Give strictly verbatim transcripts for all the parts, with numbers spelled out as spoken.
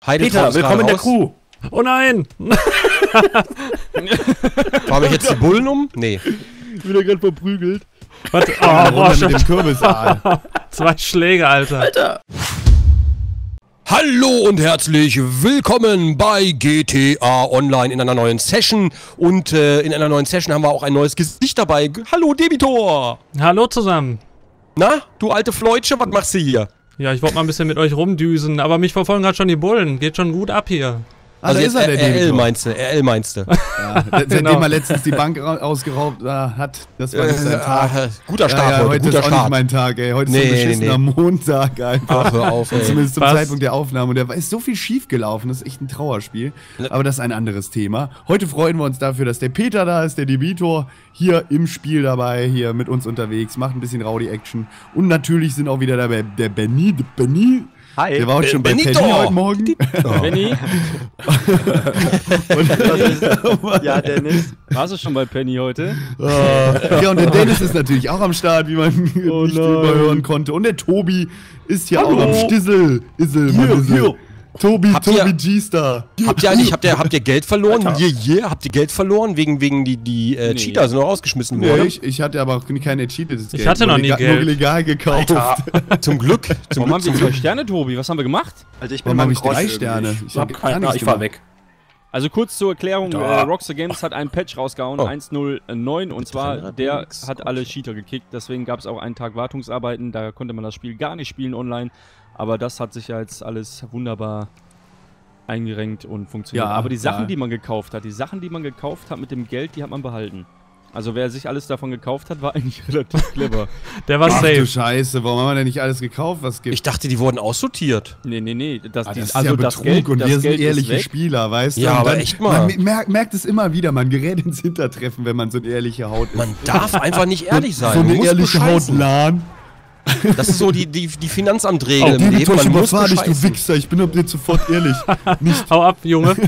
Peter, willkommen in der Crew. Oh nein! Fahren wir jetzt die Bullen um? Nee. Wieder gerade verprügelt. Was? Oh, boah, mit dem Kürbisaal. Zwei Schläge, Alter. Alter. Hallo und herzlich willkommen bei G T A Online in einer neuen Session. Und äh, in einer neuen Session haben wir auch ein neues Gesicht dabei. Hallo Debitor! Hallo zusammen. Na, du alte Fleutsche, was machst du hier? Ja, ich wollte mal ein bisschen mit euch rumdüsen, aber mich verfolgen gerade schon die Bullen. Geht schon gut ab hier. Also, Also jetzt ist er, der R L Debitor. meinst du, R L meinst du. Ja, seitdem Genau. er letztens die Bank ra- ausgeraubt äh, hat, das war nicht sein Tag. Äh, guter Start ja, ja, heute, heute guter ist auch nicht Start. mein Tag, ey. Heute Nee, ist so ein nee, beschissener Montag einfach. Ach, hör auf, ey. Zumindest zum Was? Zeitpunkt der Aufnahme. Und da ist so viel schief gelaufen, das ist echt ein Trauerspiel. Aber das ist ein anderes Thema. Heute freuen wir uns dafür, dass der Peter da ist, der Debitor, hier im Spiel dabei, hier mit uns unterwegs, macht ein bisschen Rowdy-Action. Und natürlich sind auch wieder dabei der Benny, der Benny. Hi. Der war heute schon bei Benito. Penny heute Morgen. Penny? Ja, Dennis. Warst du schon bei Penny heute? Äh, ja, und der Dennis ist natürlich auch am Start, wie man Oh nicht nein. überhören konnte. Und der Tobi ist hier Hallo. auch am Stissel. Issel, Hier, Mann, Issel. hier. Tobi, Habt Tobi ihr- G-Star. Habt ihr eigentlich, habt ihr, habt ihr Geld verloren? Alter. Yeah, yeah, habt ihr Geld verloren? Wegen, wegen die, die äh, Nee. Cheater sind noch rausgeschmissen Nee, worden. ich, ich hatte aber auch keine cheatedes Geld. hatte noch nur nie legal, Geld. Nur legal gekauft. Alter, zum Glück. Zum Warum haben Glück, wir zum zwei Sterne, Tobi? Was haben wir gemacht? Also ich bin Warum mal habe im ich drei Cross Sterne? irgendwie. Ich, hab hab gar keine nichts ich fahr gemacht. weg. Also kurz zur Erklärung, äh, Da. Rockstar Games hat einen Patch rausgehauen, Oh. eins null neun, und zwar der Nix. hat alle Cheater gekickt, deswegen gab es auch einen Tag Wartungsarbeiten, da konnte man das Spiel gar nicht spielen online, aber das hat sich ja jetzt alles wunderbar eingerenkt und funktioniert. Ja, aber die Sachen, ja. die man gekauft hat, die Sachen, die man gekauft hat mit dem Geld, die hat man behalten. Also wer sich alles davon gekauft hat, war eigentlich relativ clever. Der war Ach du safe. Scheiße, warum haben wir denn nicht alles gekauft, was gibt? Ich dachte, die wurden aussortiert. Nee, nee, nee, das, Ah, die, das ist also ja das Betrug Geld, und das wir sind Geld ist ehrliche weg. Spieler, weißt du? Ja, Und aber dann- echt mal. Man merkt, merkt es immer wieder, man gerät ins Hintertreffen, wenn man so eine ehrliche Haut ist. Man darf einfach nicht ehrlich sein. So Man eine muss ehrliche Haut bescheißen. laden. Das ist so die, die, die Finanzamtregel Oh, im Leben. Debitor, ich Man muss überfahr dich, du bescheißen. Wichser, ich bin ab dir sofort ehrlich. Nicht. Hau ab, Junge.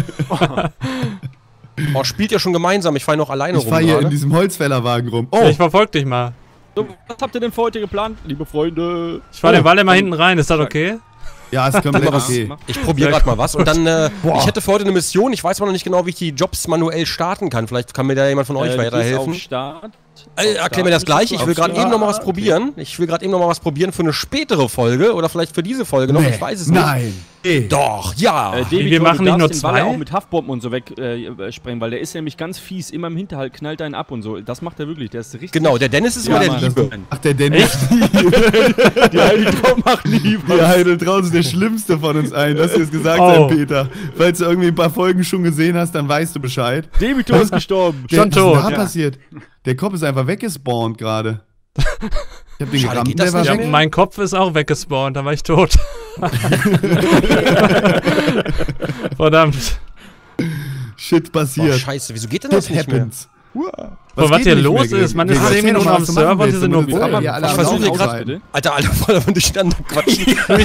Oh, spielt ja schon gemeinsam. Ich fahre noch alleine Ich rum. fahre hier in gerade. diesem Holzfällerwagen rum. Oh, Ich verfolg dich mal. So, was habt ihr denn für heute geplant, liebe Freunde? Ich fahr Oh. den Ball immer hinten rein, ist das okay? ja, ist komplett Guck mal, was- okay. Ich probiere gerade mal was. Und dann, äh, Boah. ich hätte für heute eine Mission. Ich weiß aber noch nicht genau, wie ich die Jobs manuell starten kann. Vielleicht kann mir da jemand von euch Äh, du gehst weiterhelfen. auf Start. Äh, erklär mir das gleich. Ich will gerade eben noch mal was probieren. Ich will gerade eben noch mal was probieren für eine spätere Folge oder vielleicht für diese Folge noch. Nee, Ich weiß es nicht. Nein. Nee. Doch, ja. Äh, Debitor, wir machen du nicht nur darfst den Ball ja zwei? auch mit Haftbomben und so wegsprengen, äh, sprengen, weil der ist nämlich ganz fies. Immer im Hinterhalt knallt einen ab und so. Das macht er wirklich. Der ist richtig. Genau, der Dennis ist Ja, immer der Mann. Liebe. Ach, der Dennis. Die Heideltraum macht nie Der Heidel draußen ist der schlimmste von uns allen. Das ist gesagt Oh. sein, Peter. Falls du irgendwie ein paar Folgen schon gesehen hast, dann weißt du Bescheid. Debitor ist gestorben. Der, Schon was ist tot. denn da Ja. passiert? Der Kopf ist einfach weggespawnt gerade. Ich hab den Schade, gerammt, geht das der war nicht Ja, weg. mehr? mein Kopf ist auch weggespawnt, da war ich tot. Verdammt. Shit Boah, passiert. scheiße, wieso geht denn das Shit nicht mehr? happens. Was, was geht hier nicht los mehr, ist, man Gregor? ist zehn Erzähl Minuten doch mal, am was du machen Server, die willst, sind damit nur wir aber hier alle Ich am versuche Laufen gerade. halten. Alter, alle voll aber durcheinander quatschen.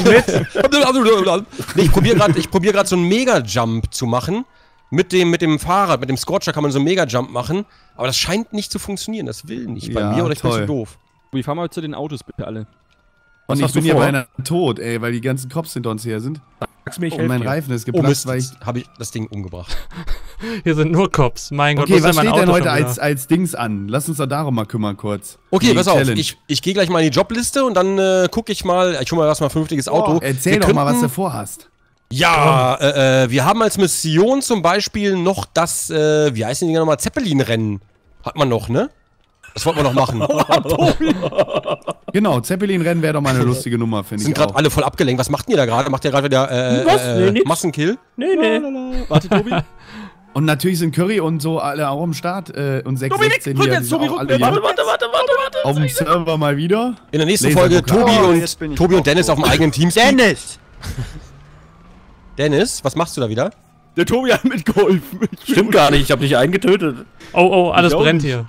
nee, ich probiere gerade probier grad so einen Mega-Jump zu machen. Mit dem, mit dem Fahrrad, mit dem Scorcher kann man so einen Mega-Jump machen. Aber das scheint nicht zu funktionieren. Das will nicht bei Ja, mir oder ich bin toll. zu doof. Wir fahren mal zu den Autos bitte alle. Und ich hast du bin hier vor? beinahe tot, ey, weil die ganzen Cops hinter uns her sind. Sag's mir, ich Und helf mein dir. Reifen ist Oh geplatzt, Mist, weil ich... jetzt habe ich das Ding umgebracht. Hier sind nur Cops. Mein Gott, Okay, wo ist was denn mein steht denn Auto heute schon wieder? als, als Dings an? Lass uns da darum mal kümmern kurz. Okay, Die pass auf. Challenge. Ich, ich gehe gleich mal in die Jobliste und dann äh, gucke ich mal. Ich hole mal erstmal ein vernünftiges Auto. Erzähl Wir doch mal, was könnten- du vorhast. Ja, äh, äh, wir haben als Mission zum Beispiel noch das, äh, wie heißt die Dinger nochmal? Zeppelin-Rennen. Hat man noch, ne? Das wollten wir noch machen. Genau, Zeppelin-Rennen wäre doch mal eine lustige Nummer, finde Sind ich gerade auch. alle voll abgelenkt. Was macht ihr da gerade? Macht ihr gerade wieder äh, Was? äh, Nee, äh, nix. Massenkill? Nee, nee. Warte, Tobi. Und natürlich sind Curry und so alle auch am Start äh, und sechs Tobi, sechzehn rück hier, jetzt, die sind Tobi, auch rück alle mir. Warte, hier warte, warte, warte, warte. auf dem Server mal wieder. In der nächsten Laserpokal. Folge Tobi Oh, und, jetzt bin ich Tobi auch und Dennis tot. auf dem eigenen Team. Dennis! Dennis, was machst du da wieder? Der Tobi hat mitgeholfen. Stimmt gar nicht, ich hab dich eingetötet. Oh, oh, alles Ich auch brennt nicht. hier.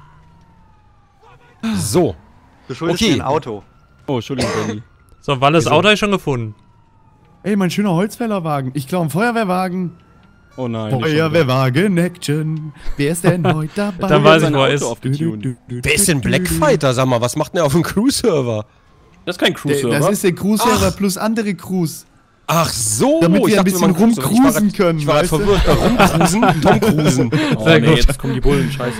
So. Du schuldest Okay. mir ein Auto. Oh, Entschuldigung, Benny. So, Walles Auto habe ich schon gefunden. Ey, mein schöner Holzfällerwagen. Ich glaube, einen Feuerwehrwagen. Oh nein. Feuerwehrwagen, Action. Wer ist denn heute dabei? Dann weiß ich, wo er Auto ist. aufgetunt. Wer ist denn Blackfighter? Sag mal, was macht denn der auf dem Crew-Server? Das ist kein Der, Crew-Server. das ist der Crew-Server plus andere Crews. Ach so, Damit wir ich ein dachte, bisschen man cruisen. Ich war rumcruisen grad- können, Ich war grad weißt du? verwirrt. Äh, Rumcruisen? Tom Cruisen. Oh Sehr nee, gut. jetzt kommen die Bullen, scheiße.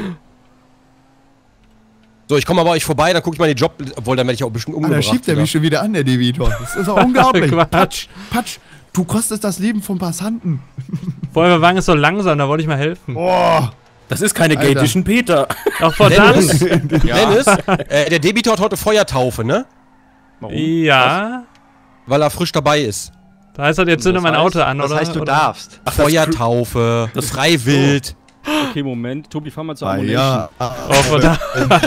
So, ich komme aber euch vorbei, dann gucke ich mal die Job, obwohl dann werde ich auch bestimmt Ah, da umgebracht. schiebt er wieder. mich schon wieder an, der Debitor. Das ist doch unglaublich. Quatsch. Patsch, Patsch, du kostest das Leben von Passanten. Vorher wir waren es so langsam, da wollte ich mal helfen. Boah. Das ist keine Alter. Gate Edition Peter. Ach, verdammt. Dennis, Dennis äh, der Debitor hat heute Feuertaufe, ne? Warum? Ja. Weil er frisch dabei ist. Da heißt das, jetzt zünde Das mein heißt- Auto an, Das oder? heißt, du oder? darfst. Ach, das Feuertaufe, das freiwild. Okay, Moment. Tobi, fahr mal zur Ah, Ammunition. ja. Oh, verdammt.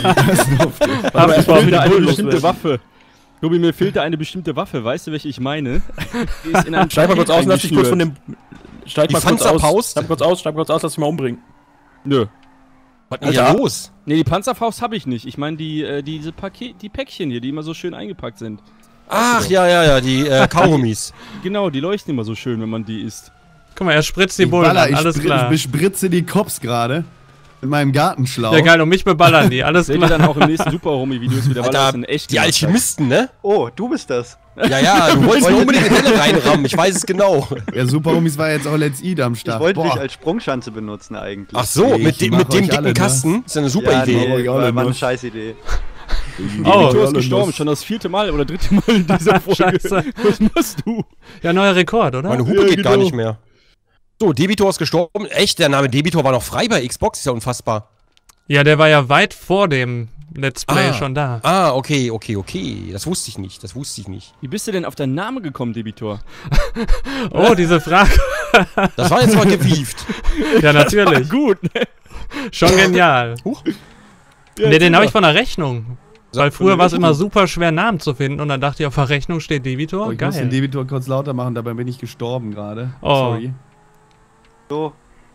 Aber ich es brauch fehlt wieder eine Bullen bestimmte loswerden. Waffe. Tobi, mir fehlt da eine bestimmte Waffe. Weißt du, welche ich meine? Die ist in ein Steig mal kurz aus und lass dich kurz von dem... Steig Die mal kurz aus. Panzerfaust? Steig kurz aus, steig kurz aus, lass dich mal umbringen. Nö. Was ist denn Alter. hier los? Nee, die Panzerfaust habe ich nicht. Ich meine die, äh, diese Paket, die Päckchen hier, die immer so schön eingepackt sind. Ach, ja, ja, ja, die äh, Kaugummis. Genau, die leuchten immer so schön, wenn man die isst. Guck mal, er spritzt die Ich, Bullen baller, an, ich, alles spr klar. ich bespritze die Cops gerade mit meinem Gartenschlauch. Ja geil, und mich beballern die, alles Seht ihr klar. dann auch im nächsten Super Homie-Videos wieder, weil Alter, das in echt die gemacht hat. Alchemisten, ne? Oh, du bist das. Ja, ja, du wolltest nur unbedingt in die Helle reinrammen, ich weiß es genau. Ja, Super Homies war jetzt auch Let's Eat am Ich Start. wollte dich Boah. als Sprungschanze benutzen eigentlich. Ach so, Ich mit, dem- mach mit dem euch dicken alle, ne? Kasten, ist ja eine super ja, Idee. Nee, alle war, war eine los. scheiß Idee. Oh, Debitor ist gestorben, schon das vierte Mal oder dritte Mal in dieser Folge. Scheiße. Was machst du? Ja, neuer Rekord, oder? Meine Hupe Ja, geht gar genau. nicht mehr. So, Debitor ist gestorben. Echt, der Name Debitor war noch frei bei Xbox, ist ja unfassbar. Ja, der war ja weit vor dem Let's Play Ah. schon da. Ah, okay, okay, okay. Das wusste ich nicht, das wusste ich nicht. Wie bist du denn auf deinen Namen gekommen, Debitor? Oh, diese Frage. Das war jetzt mal gewieft. Ja, natürlich. Gut, ne? Schon genial. Huch. Ja, Ne, den habe ich super. von der Rechnung. Weil früher war es immer super schwer, Namen zu finden. Und dann dachte ich, auf der Rechnung steht Debitor. Oh, ich muss den Geil. Debitor kurz lauter machen, dabei bin ich gestorben gerade. Oh. Sorry. So,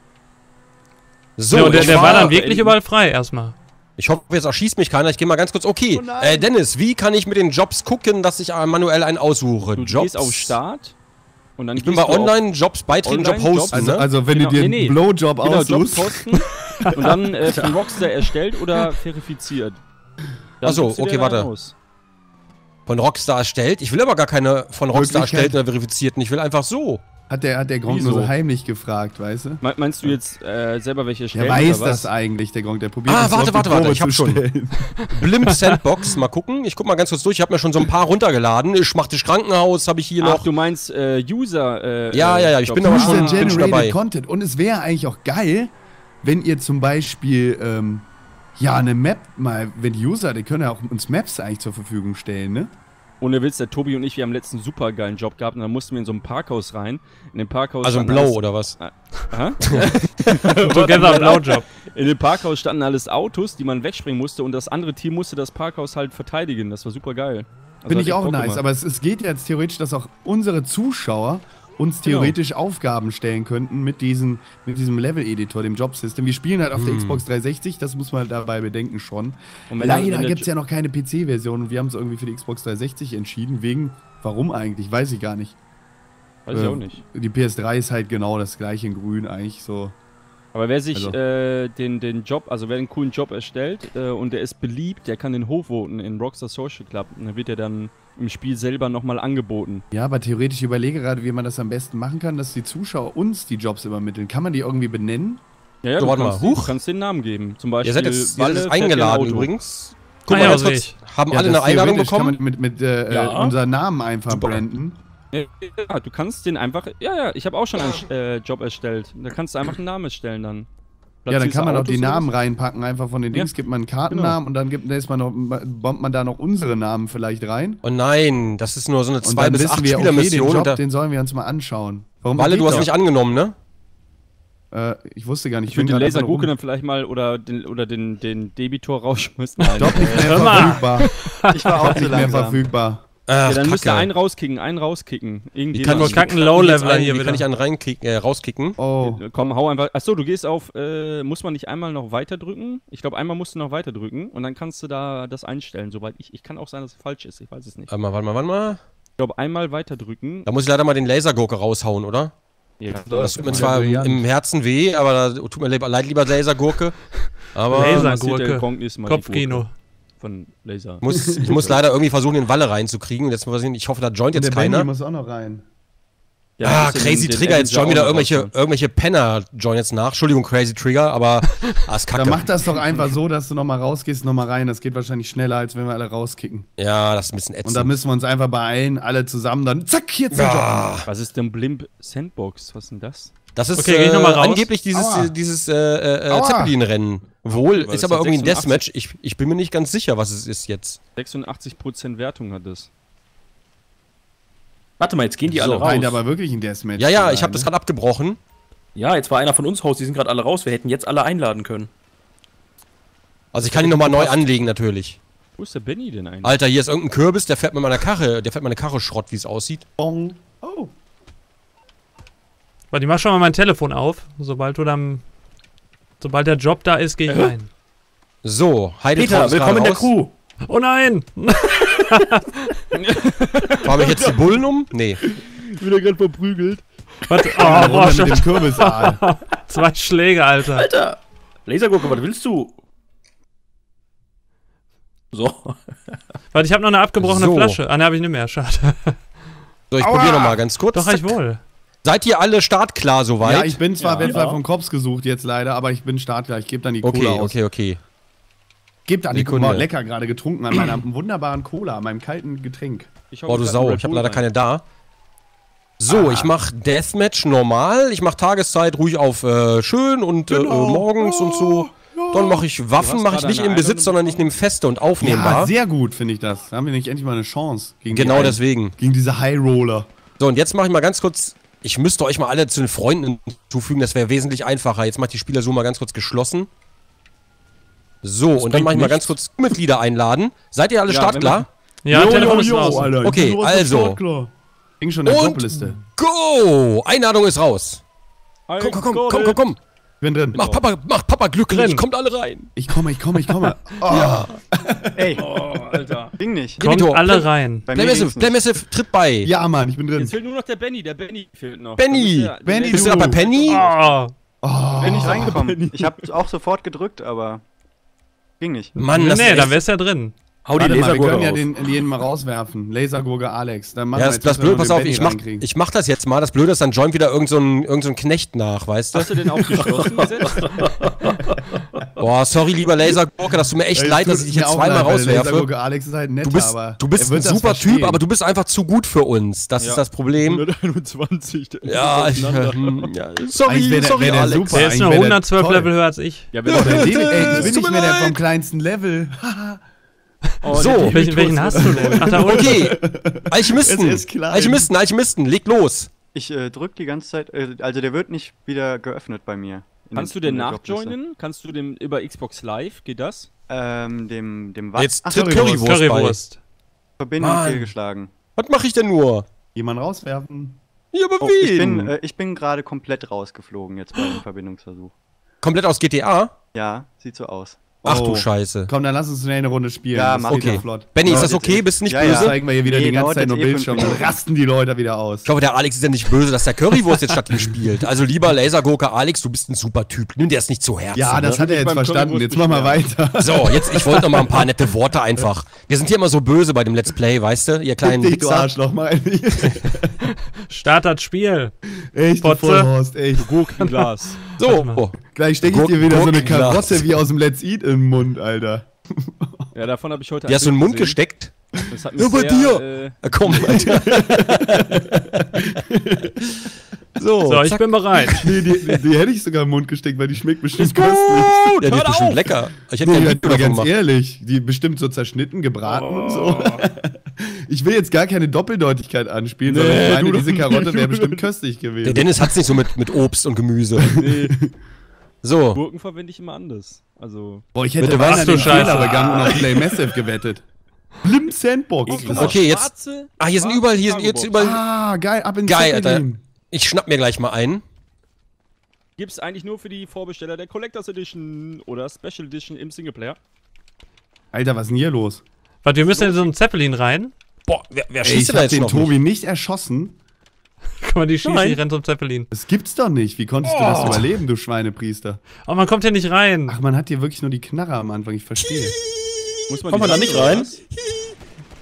So, Ja, und der, ich, der war fahr- dann wirklich überall frei erstmal. ich hoffe, jetzt erschießt mich keiner. Ich gehe mal ganz kurz. Okay, Oh nein. äh, Dennis, wie kann ich mit den Jobs gucken, dass ich äh, manuell einen aussuche? Du Jobs. gehst auf Start und dann Ich bin bei gehst du auf- Online-Jobs beitreten, Job Online-Jobs? hosten, Also, ne? also wenn Genau, du dir nee, nee. einen Blowjob Genau, Job aussuchst, posten und dann äh, von Rockstar erstellt oder verifiziert. Dann Ach so, suchst du dir okay, einen warte. aus. Von Rockstar erstellt. Ich will aber gar keine von Rockstar Möglichkeit- erstellten oder verifizierten. Ich will einfach so. hat der, hat der Gronk Wieso? nur so heimlich gefragt, weißt du? Me- Meinst du jetzt äh, selber welche Der stellen weiß oder was? das eigentlich, der Gronk. Der probiert Ah, das warte, auf die warte, warte, Probe ich hab zu schon. stellen. Blimp Sandbox, mal gucken. Ich guck mal ganz kurz durch. Ich habe mir schon so ein paar runtergeladen. Schmachtisch Krankenhaus habe ich hier Ach, noch. du meinst äh, User. Äh, Ja, ja, ja, ich Jobs. bin aber schon- User bin schon dabei. Generated Content. Und es wäre eigentlich auch geil, wenn ihr zum Beispiel, ähm, ja, eine Map mal, wenn die User, die können ja auch uns Maps eigentlich zur Verfügung stellen, ne? Ohne Witz, der Tobi und ich, wir haben letzten super geilen Job gehabt und dann mussten wir in so ein Parkhaus rein. In dem Parkhaus Also ein standen Blow alles- oder was? Aha. So geht er Blowjob. In dem Parkhaus standen alles Autos, die man wegspringen musste und das andere Team musste das Parkhaus halt verteidigen. Das war super geil. Also Finde hat ich echt auch Bock nice, gemacht. aber es, es geht jetzt theoretisch, dass auch unsere Zuschauer uns Genau. theoretisch Aufgaben stellen könnten mit, diesen, mit diesem Level-Editor, dem Jobsystem. Wir spielen halt auf der Xbox dreihundertsechzig, das muss man dabei bedenken schon. Und wenn- Leider wenn der gibt es ja noch keine P C-Version und wir haben uns irgendwie für die Xbox dreihundertsechzig entschieden, wegen, warum eigentlich, weiß ich gar nicht. Weiß ich äh, auch nicht. Die P S drei ist halt genau das gleiche in grün eigentlich so. Aber wer sich Also- äh, den, den Job, also wer einen coolen Job erstellt äh, und der ist beliebt, der kann den hochvoten in Rockstar Social Club. Und dann wird er dann im Spiel selber nochmal angeboten. Ja, aber theoretisch ich überlege gerade, wie man das am besten machen kann, dass die Zuschauer uns die Jobs übermitteln. Kann man die irgendwie benennen? Ja, ja, So, du, warte mal. kannst, Huch. du kannst den Namen geben. Zum Beispiel Ihr seid jetzt, ihr seid Walle jetzt fährt dir ein eingeladen Auto. übrigens. Guck Ah mal ja, ganz sehe kurz. ich. Haben Ja, alle das eine Einladung theoretisch bekommen? Kann man mit, mit äh, Ja. äh, unseren Namen einfach Super. branden. Ja, du kannst den einfach. Ja, ja, ich habe auch schon einen äh, Job erstellt. Da kannst du einfach einen Namen erstellen dann. Ja, dann Platzierst kann man du auch die Autos oder Namen so? reinpacken, einfach von den Ja, Dings, gibt man einen Kartennamen und dann gibt, da ist man noch, bombt man da noch unsere Namen vielleicht rein. Oh nein, das ist nur so eine Und zwei dann bis wissen acht wir, okay, den Spielermission. Job, und da- den sollen wir uns mal anschauen. Warum Walle, geht du hast doch? mich angenommen, ne? Äh, ich wusste gar nicht. Ich würde den bin gerade Lasergurke rum. dann vielleicht mal oder den, oder den, den Debitor rausschmeißen. Nein, Job nicht mehr Hör mal. verfügbar. ich war auch Job zu nicht mehr langsam. verfügbar. Ach, ja, dann müsst ihr Kacke. einen rauskicken, einen rauskicken. Wie Irgendwie kann nur ich, kacken wie kann ich Low-Leveler jetzt einen- hier wie wieder. kann ich einen reinkicken, äh, rauskicken? Oh. Komm, hau einfach. Achso, du gehst auf. Äh, muss man nicht einmal noch weiter drücken? Ich glaube, einmal musst du noch weiter drücken und dann kannst du da das einstellen. Soweit ich. Ich kann auch sein, dass es falsch ist. Ich weiß es nicht. Warte mal, warte mal, warte mal. Ich glaube, einmal weiter drücken. Da muss ich leider mal den Lasergurke raushauen, oder? Ja, Das tut mir Ja, zwar im, brillant. im Herzen weh, aber da tut mir leid, leid lieber Lasergurke. Aber Laser- massiert der Gurke. Kong nächstes Mal die Kopfkino. Gurke von Laser. muss, ich muss leider irgendwie versuchen, den Walle reinzukriegen. Jetzt mal sehen, ich hoffe, da joint Und jetzt der Benny keiner. muss auch noch rein. Ja, ah, das ist Crazy den- den Trigger, jetzt Avenger join wieder auch noch irgendwelche, rausholen. irgendwelche Penner join jetzt nach. Entschuldigung, Crazy Trigger, aber ah, ist kacke. Dann mach das doch einfach so, dass du nochmal rausgehst, nochmal rein. Das geht wahrscheinlich schneller, als wenn wir alle rauskicken. Ja, das ist ein bisschen Und ätzend. da müssen wir uns einfach beeilen, alle zusammen, dann zack, hier zum Job. ah, Was ist denn Blimp Sandbox? Was ist denn das? das ist Okay, geh ich äh, noch mal raus? angeblich dieses, Aua. äh, dieses äh, äh, Aua. Zeppelin-Rennen. Wohl, Weil ist das aber hat irgendwie ein sechsundachtzig. Deathmatch. Ich, ich bin mir nicht ganz sicher, was es ist jetzt. sechsundachtzig Prozent Wertung hat das. Warte mal, jetzt gehen die So, alle raus. Meint aber wirklich ein Deathmatch. Ja, ja, zu ich sein, habe das ne? gerade abgebrochen. Ja, jetzt war einer von uns raus, die sind gerade alle raus. Wir hätten jetzt alle einladen können. Also ich kann ihn nochmal neu anlegen natürlich. Wo ist der Benny denn eigentlich? Alter, hier ist irgendein Kürbis, der fährt mit meiner Karre, der fährt meine Karre Schrott, wie es aussieht. Bong. Oh. Warte, ich mach schon mal mein Telefon auf. Sobald du dann. Sobald der Job da ist, gehe ich rein. So, Heide Peter, willkommen in der Crew. Oh nein! Fahren wir jetzt die Bullen um? Nee. Wieder gerade verprügelt. Warte, oh, Oh, boah, mit schon dem Kürbisaal. zwei Schläge, Alter. Alter! Lasergurke, was willst du? So. Warte, ich habe noch eine abgebrochene So. Flasche. Ah, ne, habe ich nicht mehr. Schade. So, ich Aua. probiere nochmal ganz kurz. Doch, ich wohl. Seid ihr alle startklar soweit? Ja, ich bin zwar Ja. Wettbewerb Ja. vom Cops gesucht jetzt leider, aber ich bin startklar. Ich gebe dann die Okay, Cola aus. okay, okay. Gebt an die Sekunde. Cola. Lecker gerade getrunken an meiner wunderbaren Cola, an meinem kalten Getränk. Ich hau Boah, du grad Sau, einen Red ich habe Bull leider rein. keine da. So, Ah. ich mach Deathmatch normal, ich mach Tageszeit ruhig auf äh, schön und äh, Genau. morgens und so. Dann mache ich Waffen, hast mache ich gerade nicht eine im Besitz, Einladung sondern ich nehme feste und Ja, aufnehmbar. sehr gut finde ich das. Da haben wir nicht endlich mal eine Chance. Gegen Genau die, deswegen. Gegen diese High Roller. So, und jetzt mache ich mal ganz kurz. Ich müsste euch mal alle zu den Freunden hinzufügen, das wäre wesentlich einfacher. Jetzt mache ich die Spielersuche mal ganz kurz geschlossen. So, und dann bringt mache ich mal nichts. ganz kurz Mitglieder einladen. Seid ihr alle Ja, startklar? Ja, Telefon ist raus. Alter. Okay, Ich bin sowas von also. startklar. Ging schon in der Jobliste. Und go! Einladung ist raus. Ein Komm, komm, komm, Gold. komm, komm, komm. Ich bin drin. Mach Papa, mach Papa glücklich. Drin. Kommt alle rein. Ich komme, ich komme, ich komme. Oh. Ey, Oh, Alter. ging nicht. Kommt Debitor, alle Play- rein. Bei mir Playmassive, ging's nicht. Playmassive, tritt bei. Ja, Mann, ich bin drin. Jetzt fehlt nur noch der Benny. Der Benny fehlt noch. Benny. Das ist der- Benny, Bist du du. da bei Penny? Oh, Oh. Bin nicht reingekommen. Ich habe auch sofort gedrückt, aber ging nicht. Mann, das nee, ist da echt- wär's ja drin. Hau die Warte mal, wir Lasergurke können ja raus. den, jeden mal rauswerfen. Lasergurke Alex. Dann machen Ja, wir das, jetzt das müssen wir Blöde, noch pass den auf, Benny ich mach, reinkriegen. ich mach das jetzt mal. Das Blöde ist, dann joint wieder irgend so ein, irgend so ein Knecht nach, weißt du? Hast du den auf geschlossen gesetzt? Boah, sorry, lieber Lasergurke, das tut mir echt Ey, leid, tut dass ich dich mir jetzt auch zweimal leid, weil rauswerfe. Lasergurke Alex ist halt netter, Du bist, aber du bist er ein wird das super verstehen. Typ, aber du bist einfach zu gut für uns. Das Ja. ist das Problem. hunderteinundzwanzig. der ist Ja, ich, auseinander. hm, ja, sorry, Eigentlich wär der- sorry, wär der Alex. super. Der ist eigentlich nur wär der hundertzwölf toll. Level höher als ich. Ja, Oh, wenn der David, ey, ich Es bin tut nicht mir mehr der leid. vom kleinsten Level. oh, So. der Debitor Welchen, welchen ist hast du denn? Ach, da unten. Okay, Alchemisten, Es ist klein. Alchemisten, Alchemisten, leg los. Ich äh, drück die ganze Zeit, äh, also der wird nicht wieder geöffnet bei mir. In Kannst du in den der Jobliste. nachjoinen? Kannst du den über Xbox Live? Geht das? Ähm, dem, dem was? Jetzt Ach, tritt Currywurst. Currywurst bei. Currywurst. Verbindung Mann. fehlgeschlagen. Was mache ich denn nur? Jemand rauswerfen. Ja, aber Oh, wen? ich bin, äh, ich bin gerade komplett rausgeflogen jetzt bei dem Verbindungsversuch. Komplett aus G T A? Ja, sieht so aus. Ach Oh. du Scheiße. Komm, dann lass uns schnell eine Runde spielen. Ja, Das mach geht Okay. ja flott. Benny, ist Ja, das okay? Bist du nicht ja, Jetzt böse? ja. zeigen wir hier wieder Nee, die ganze dauert Zeit jetzt nur eh fünf Bildschirm. Dann Minuten. rasten die Leute wieder aus. Ich glaube, der Alex ist ja nicht böse, dass der Currywurst jetzt statt ihm spielt. Also lieber Lasergurke Alex, du bist ein super Typ. Nimm dir das nicht zu Herzen. Ja, das ne? hat er jetzt beim verstanden. Currywurst Jetzt mach mal weiter. So, jetzt, ich wollte noch mal ein paar nette Worte einfach. Wir sind hier immer so böse bei dem Let's Play, weißt du? Ihr kleinen Dich, du Wichser. Arschloch, mal. Start das Spiel. Echt, du Potze. Vollhorst, echt. Gurkenglas. So, mal. oh. Gleich stecke ich dir wieder so eine Gurkenglas. Karotte wie aus dem Let's Eat in den Mund, Alter. Ja, davon habe ich heute Die hast du in den Bild Mund gesehen. gesteckt? Das hat mich Ja, bei sehr, dir. Äh, Na komm, Alter. so, So, ich zack. bin bereit. Nee, die, die, die hätte ich sogar im Mund gesteckt, weil die schmeckt bestimmt köstlich. Ja, die ist hört bestimmt auf. lecker. Ich hätte Nee, ja ja, ein Video aber davon ganz gemacht. ehrlich, die bestimmt so zerschnitten, gebraten und so. Ich will jetzt gar keine Doppeldeutigkeit anspielen, sondern ich meine, diese Karotte wäre bestimmt köstlich Der gewesen. Dennis hat's nicht so mit, mit Obst und Gemüse. nee, So, Gurken verwende ich immer anders. Also, Boah, ich hätte Bitte, beinahe was, du den Fehler Scheiße. begangen und auf Play Massive gewettet. Blimp Sandbox. Genau. okay, jetzt. schwarze- Ah, hier sind schwarze überall, hier sind jetzt Cargo-Box. überall. Ah, geil, ab ins Geil, Alter. Zeppelin. Ich schnapp mir gleich mal einen. Gibt's eigentlich nur für die Vorbesteller der Collectors Edition oder Special Edition im Singleplayer. Alter, was ist denn hier los? Warte, wir müssen in so einen Zeppelin rein. Boah, wer, wer Ey, schießt ich denn da hab jetzt den noch? Tobi nicht erschossen. Guck mal, die schießen, Nein. die rennt zum Zeppelin. Das gibt's doch nicht. Wie konntest du das überleben, du Schweinepriester? Oh, man kommt hier nicht rein. Ach, man hat hier wirklich nur die Knarre am Anfang, ich verstehe. Muss man Kommt man die da nicht sammeln, rein? oder was?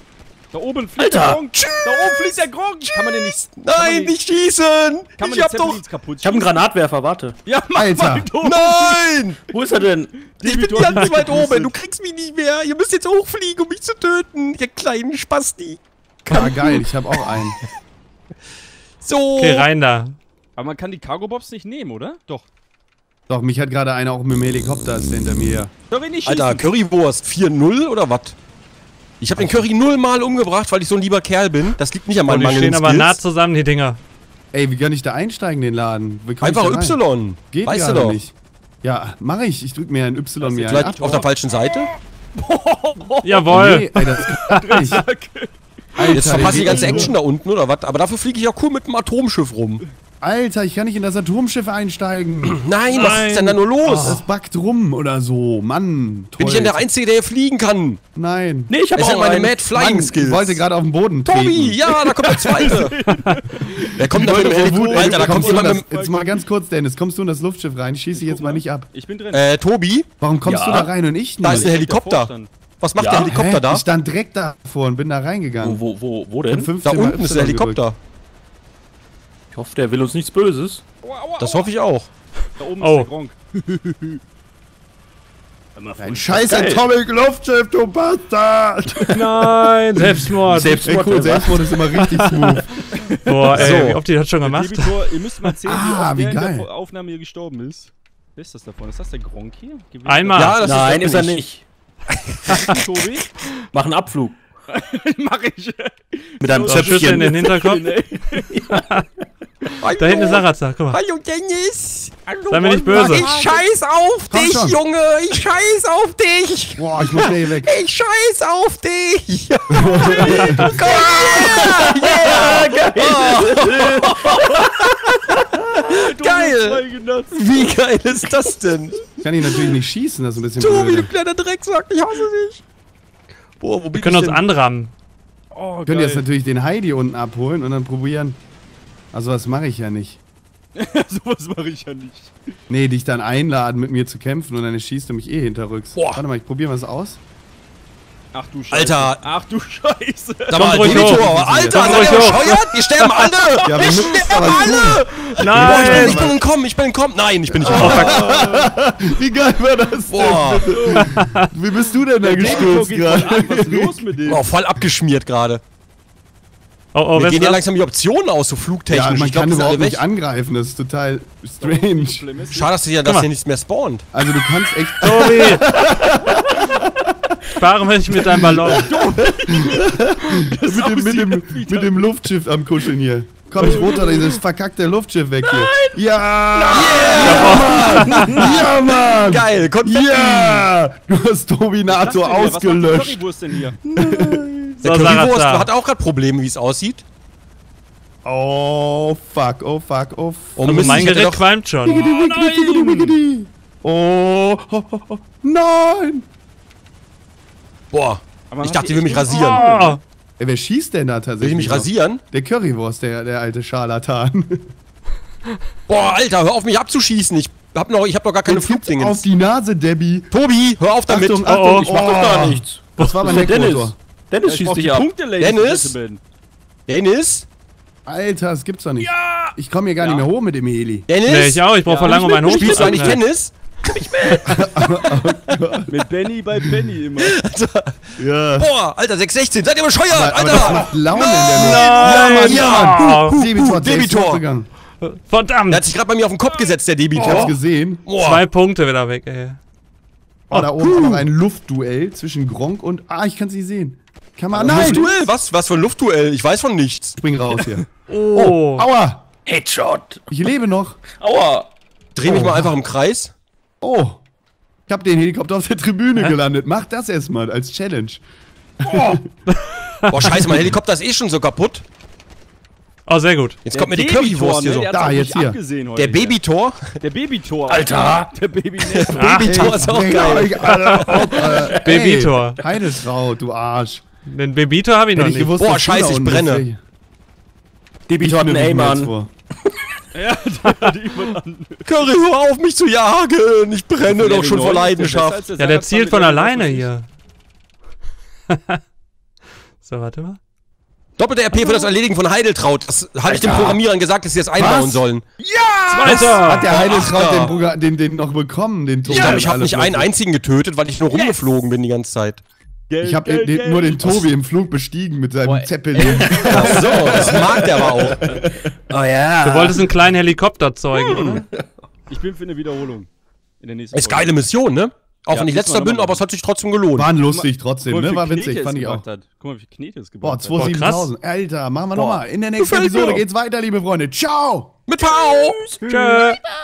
Da oben fliegt der Alter. Gronk. Da oben fliegt der Gronk. Kann man den nicht... Nein, nicht schießen! Kann man Ich hab den doch... Zeppelins kaputt Ich habe einen schießen? Granatwerfer, warte. Ja, mach Alter. mal tot. Nein! Wo ist er denn? Ich bin Debitor hat ganz mich weit weggepustet. oben. Du kriegst mich nicht mehr. Ihr müsst jetzt hochfliegen, um mich zu töten. Ihr kleinen Spasti. Ah, geil, ich habe auch einen. So. Okay, rein da. Aber man kann die Cargo-Bobs nicht nehmen, oder? Doch. Doch, mich hat gerade einer auch mit dem Helikopter ist der hinter mir. Soll wir nicht schießen? Alter, Currywurst vier null oder was? Ich habe den Curry nullmal umgebracht, weil ich so ein lieber Kerl bin. Das liegt nicht an Oh, meinen die mangelnden stehen aber nah Skills. zusammen, die Dinger. Ey, wie kann ich da einsteigen, den Laden? Wie komm ich Einfach da rein? Y. Geht weißt du gerade doch. nicht. Ja, mache ich. Ich drück mir ein Y mir ein Vielleicht ab. auf der falschen Seite? Jawohl. Nee, ey, das klappt nicht. Alter, Jetzt verpasse ich die der ganze geht- Action da unten oder was? Aber dafür fliege ich ja cool mit dem Atomschiff rum. Alter, ich kann nicht in das Atomschiff einsteigen. Nein, was ist denn da nur los? Das backt rum oder so. Mann, toll. Bin ich denn der Einzige, der hier fliegen kann? Nein. Nee, ich habe Das sind auch meine einen. Mad Flying Mann, Skills. ich wollte gerade auf den Boden treten. Tobi, ja, da kommt der Zweite. Der kommt da mit dem Helikopter. Alter, da kommt kommst du jemand in mit das, jetzt mal ganz kurz, Dennis, kommst du in das Luftschiff rein? Schieß dich jetzt mal nicht ab. Ich bin drin. dem... Äh, Tobi, Warum kommst Ja. du da rein und ich nicht? da ist ein Ich Helikopter. davor stand. Was macht Ja. der Helikopter Hä? da? Ich stand direkt davor und bin da reingegangen. Wo, wo, wo, wo Und denn? fünfzehn Da Mal unten ist der Y gedrückt. Helikopter. Ich hoffe, der will uns nichts Böses. Aua, aua, Das aua. hoffe ich auch. Da oben Oh. ist der Gronk. Ein scheiß Geil. Atomic Luftschiff, du Bastard! Nein, Selbstmord. Ey, Selbstmord. cool, der Selbstmord ist immer richtig smooth. Boah, ey, So. wie oft die das schon gemacht? Debitor, ihr müsst mal zählen, wie Ah, oft wie der in geil. der Aufnahme hier gestorben ist. Wer ist das davon? Ist das der Gronk hier? Gewinnt Einmal. Ja, das Nein, ist ist er nicht. das Tobi? Mach einen Abflug. Mach ich. Mit einem So, Schüsse in den Zöpfchen. Hinterkopf. Da hinten ist Sarazar, guck mal. Hallo Dennis! Hallo, Sei mir nicht Wolfgang. böse. Ich scheiß auf Komm dich, schon. Junge! Ich scheiß auf dich! Boah, ich muss schnell weg. Ich scheiß auf dich! Geil! Wie geil ist das denn? Kann ich natürlich nicht schießen, das ist ein bisschen Tobi, du blöd. kleiner Drecksack, ich hasse dich! Boah, wo bin Wir können ich uns denn? anrammen. Oh, Wir können geil. jetzt natürlich den Heidi unten abholen und dann probieren. Also was mache ich ja nicht. Sowas mache ich ja nicht. Nee, dich dann einladen, mit mir zu kämpfen und dann schießt du mich eh hinterrücks. Boah. Warte mal, ich probiere was aus. Ach du Scheiße. Alter. Ach du Scheiße. Sag mal, ruhig Debitor, hoch. Alter, Komm seid ihr ruhig hoch. bescheuert? Wir sterben alle! Ja, wir wir müssen sterben aber alle! Boah, ich bin, Nein! ich bin entkommen, ich bin entkommen. Nein, ich bin nicht Oh, entkommen. Wie geil war das Boah, denn? Wie bist du denn da Debitor gestürzt geht voll gerade? ab. Was ist los mit dem? Boah, voll abgeschmiert gerade. Oh, oh, Mir wer gehen ist ja das? langsam die Optionen aus, so flugtechnisch. Ja, man ich glaub, kann die sind alle überhaupt nicht weg. angreifen, das ist total strange. Schlimm ist Schade, dass hier, Guck mal. dass hier nichts mehr spawnt. Also du kannst echt... Tobi! Spare mich mit deinem Ballon. mit, dem, mit, dem, mit dem Luftschiff am Kuscheln hier. Komm, ich roter dieses verkackte Luftschiff weg hier. Ja! Ja, Mann! Ja, Mann! Geil, Konfetti. Ja! Du hast Dominator Was macht die ausgelöscht. Currywurst denn hier? Der So, Currywurst Sarazar. hat auch gerade Probleme, wie es aussieht. Oh, fuck, oh, fuck, oh, fuck. Oh, Also Mist, mein ich hätte Gerät doch- qualmt schon. Oh, oh, oh, oh, nein! Boah, Aber ich hat dachte, die die will mich echt- rasieren. Oh, Ey, wer schießt denn da tatsächlich? Will die mich noch? rasieren? Der Currywurst, der, der alte Scharlatan. Boah, Alter, hör auf mich abzuschießen. Ich hab noch, ich hab noch gar keine Jetzt gibt's auf Flugdingens. die Nase, Debbie. Tobi, hör auf damit. Achtung, Oh, Achtung, oh, Ich mach doch gar nichts. Das war mein Dennis. Heckmotor. Dennis Ich schießt brauch die dich ab. Punkte, Ladies and Dennis? Gentlemen. Dennis? Alter, das gibt's doch nicht. Ich komme hier gar nicht mehr hoch mit dem Heli. Dennis? nee, ich auch. Ich brauch Ja, voll lange, um meinen Hof Spielst du eigentlich abnehmen. Tennis? Mit Benny bei Benny immer. Ja. Boah, Alter, sechs sechzehn, seid ihr bescheuert, Aber, aber das Alter! macht Laune in der Nein, Luft. ja. Mann. Debitor, hat Debitor. Debitor. Gegangen. Der Verdammt! hat sich gerade bei mir auf den Kopf gesetzt, der Ich hab's Debitor. gesehen. Boah. Zwei Punkte wieder weg, ey. Oh, da oben auch noch ein Luftduell zwischen Gronk und... Ah, ich kann's nicht sehen. Kann man... Nein! Luftduell? Was? Was für ein Luftduell? Ich weiß von nichts. Spring raus hier. Oh. Aua! Headshot. Ich lebe noch. Aua. Dreh mich mal einfach im Kreis. Oh. Ich hab den Helikopter auf der Tribüne gelandet. Mach das erstmal als Challenge. Boah, scheiße, mein Helikopter ist eh schon so kaputt. Oh, sehr gut. Jetzt kommt mir die Currywurst hier so. Der Da, hat jetzt hier. Abgesehen heute Der Babytor? Der Babytor. Alter. Der Baby. Babytor ist auch Ey, geil. Alter, auf, äh, Babytor. ey, Heidestraut, du Arsch. Den Babytor habe ich noch Hätte ich nicht. gewusst, Boah, dass du scheiße, da ich unten brenne. bist, ey. Debitor hat einen Ich Aim mir jetzt an. vor. Ja, der hat jemand an. Curry, hör auf mich zu jagen. Ich brenne doch schon vor Leidenschaft. Ja, der zielt von alleine hier. So, warte mal. Doppelte R P für das Erledigen von Heideltraut. Das habe ich den Programmierern gesagt, dass sie das einbauen Was? sollen. Zweiter! Hat der Heideltraut Achter. den, Proga- den, den noch bekommen, den Tobi? Ich glaube, ich habe Alle nicht einen Plätze. einzigen getötet, weil ich nur rumgeflogen bin die ganze Zeit. Ich habe den, den, nur den Tobi im Flug bestiegen mit seinem Boah. Zeppelin. Ach so, das mag der aber auch. Oh ja. Du wolltest einen kleinen Helikopter zeugen, oder? Ich bin für eine Wiederholung. In der nächsten Ist geile Mission, ne? Auch Ja, wenn ich müssen wir letzter bin, nochmal aber es hat sich trotzdem gelohnt. Waren lustig trotzdem, Guck mal, ne? wie War viel witzig, Knete es fand ich auch. gemacht hat. Guck mal, wie viel Knete es Boah, gebracht hat. zweitausendsiebentausend. Alter, machen wir nochmal. In der nächsten Gefällt Episode mir. geht's weiter, liebe Freunde. Ciao! Mit V! Tschö.